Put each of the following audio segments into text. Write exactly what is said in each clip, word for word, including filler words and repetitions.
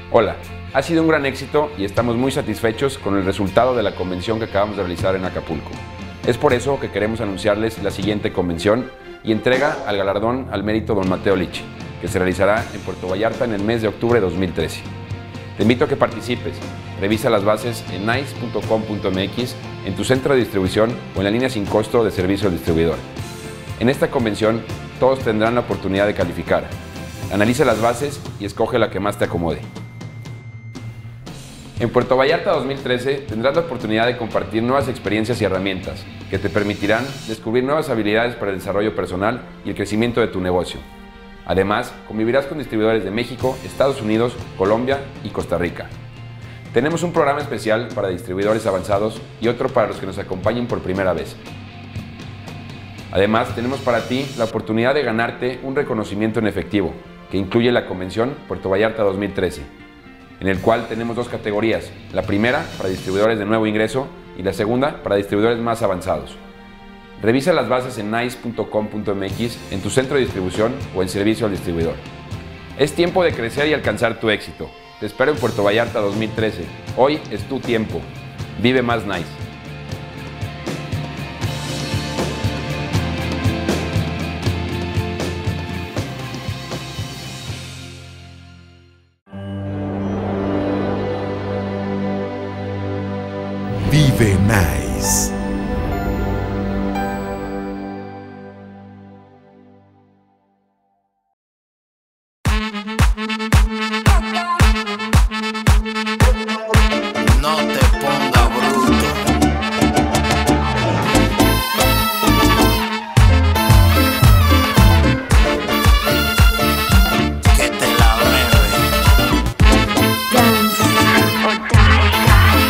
Hola, ha sido un gran éxito y estamos muy satisfechos con el resultado de la convención que acabamos de realizar en Acapulco. Es por eso que queremos anunciarles la siguiente convención y entrega al galardón al mérito Don Mateo Lichi, que se realizará en Puerto Vallarta en el mes de octubre de dos mil trece. Te invito a que participes. Revisa las bases en nice punto com punto m x, en tu centro de distribución o en la línea sin costo de servicio al distribuidor. En esta convención, todos tendrán la oportunidad de calificar. Analiza las bases y escoge la que más te acomode. En Puerto Vallarta dos mil trece tendrás la oportunidad de compartir nuevas experiencias y herramientas que te permitirán descubrir nuevas habilidades para el desarrollo personal y el crecimiento de tu negocio. Además, convivirás con distribuidores de México, Estados Unidos, Colombia y Costa Rica. Tenemos un programa especial para distribuidores avanzados y otro para los que nos acompañen por primera vez. Además, tenemos para ti la oportunidad de ganarte un reconocimiento en efectivo, que incluye la convención Puerto Vallarta dos mil trece, en el cual tenemos dos categorías, la primera para distribuidores de nuevo ingreso y la segunda para distribuidores más avanzados. Revisa las bases en nice punto com punto m x, en tu centro de distribución o en servicio al distribuidor. Es tiempo de crecer y alcanzar tu éxito. Te espero en Puerto Vallarta dos mil trece. Hoy es tu tiempo. Vive más nice. Vive nice. No te ponga bruto. Que te la bebe. Dance or die, die,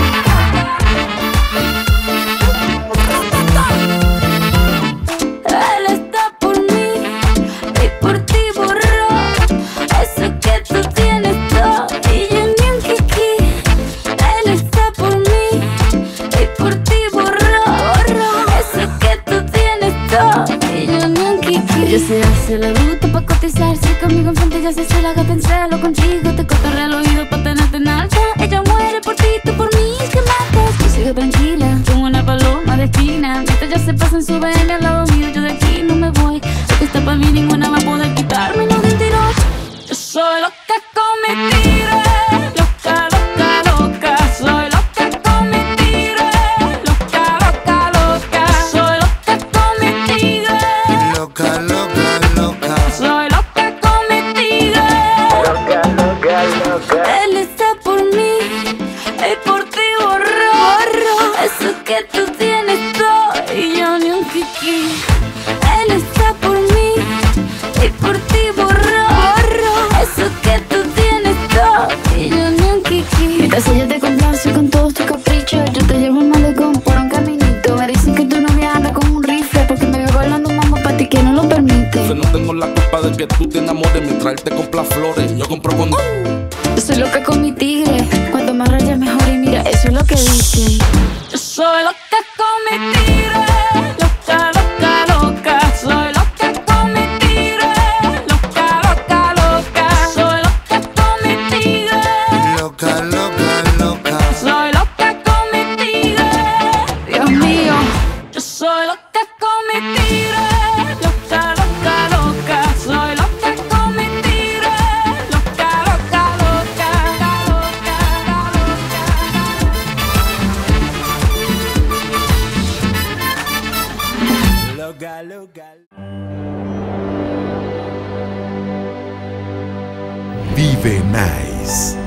die. Él está por mí y por ti borró eso que tú tienes todo y yo ni un kiki. Él está por mí y por ti borró, borró eso que tú tienes todo y yo ni un kiki. Ella se hace la bruta pa' cotizarse conmigo enfrente, ya se hace la gata en celo contigo. Te cotorrea al oído pa' tenerte en alta. Ella muere por ti, tú por mí, que matas. Yo sigo tranquila, como una paloma de esquina. Mientras ya se pasan su B M al lado mío, yo de aquí no me voy. Lo que está pa' mí ninguna va a poder quitarme, no mentiroso. Yo soy loca con mi tire, loca, loca, loca. Soy loca con mi tire, loca, loca, loca. Soy loca con mi tigre, Loca, loca, loca. soy loca con mi tigre. Loca, loca, loca. Él está por mí y por ti borró, borró eso que tú tienes todo y yo ni un kiki. Él está por mí y por ti borró, borró eso que tú tienes todo y yo ni un kiki. Mientras ella te complace con todos tus caprichos, yo te llevo el malecón por un caminito. Me dicen que tu novia anda con un rifle porque me veo bailando mamá pa' ti que no lo permite. Yo no tengo la culpa de que tú te enamores mientras él te compra flores. Yo compro con... Yo soy loca con mi tigre, cuanto más rayas mejor y mira, eso es lo que dicen. Yo soy loca con mi tigre, loca, loca, loca. Soy loca con mi tigre, loca, loca, loca. Soy loca con mi tigre, Loca, loca, loca. soy loca con mi tigre. Dios mío, yo soy loca con mi tigre, loca, loca, loca. Soy loca con mi tigre, loca, loca, loca, loca, Loca, loca. Vive nice.